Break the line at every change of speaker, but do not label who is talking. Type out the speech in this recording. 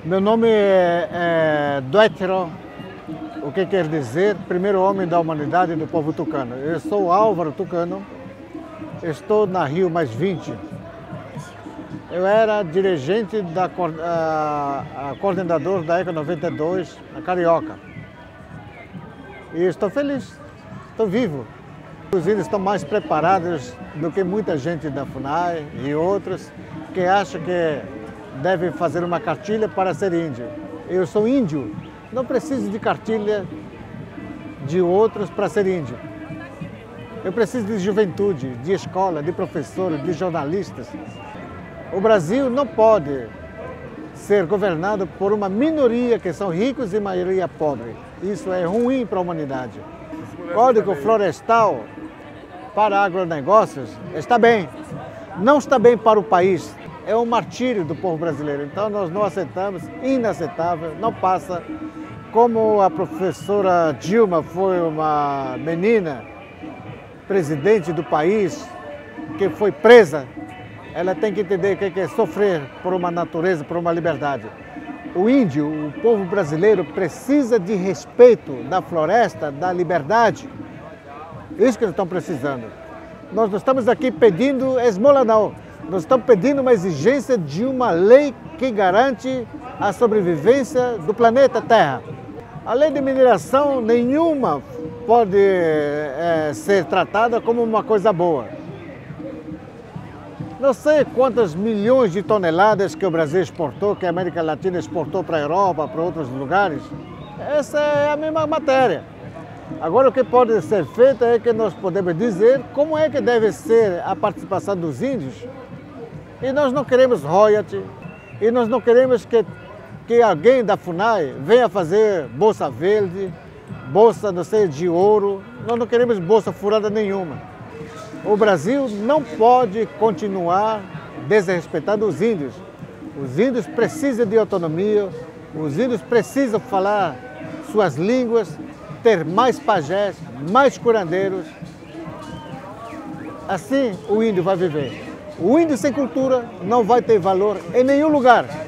Meu nome é Duétero, o que quer dizer primeiro homem da humanidade do povo tucano. Eu sou Álvaro Tucano, estou na Rio +20. Eu era dirigente, coordenador da ECA 92, na Carioca. E estou feliz, estou vivo. Os índios estão mais preparados do que muita gente da FUNAI e outros que acham que devem fazer uma cartilha para ser índio. Eu sou índio, não preciso de cartilha de outros para ser índio. Eu preciso de juventude, de escola, de professores, de jornalistas. O Brasil não pode ser governado por uma minoria que são ricos e maioria pobre. Isso é ruim para a humanidade. O Código Florestal para agronegócios está bem, não está bem para o país. É um martírio do povo brasileiro, então nós não aceitamos, inaceitável, não passa. Como a professora Dilma foi uma menina, presidente do país, que foi presa, ela tem que entender o que é sofrer por uma natureza, por uma liberdade. O índio, o povo brasileiro, precisa de respeito da floresta, da liberdade. Isso que eles estão precisando. Nós não estamos aqui pedindo esmola, não. Nós estamos pedindo uma exigência de uma lei que garante a sobrevivência do planeta Terra. A lei de mineração nenhuma pode ser tratada como uma coisa boa. Não sei quantas milhões de toneladas que o Brasil exportou, que a América Latina exportou para a Europa, para outros lugares. Essa é a mesma matéria. Agora o que pode ser feito é que nós podemos dizer como é que deve ser a participação dos índios. E nós não queremos royalty, e nós não queremos que alguém da FUNAI venha fazer bolsa verde, bolsa, não sei, de ouro. Nós não queremos bolsa furada nenhuma. O Brasil não pode continuar desrespeitando os índios. Os índios precisam de autonomia, os índios precisam falar suas línguas, ter mais pajés, mais curandeiros. Assim o índio vai viver. O índio sem cultura não vai ter valor em nenhum lugar.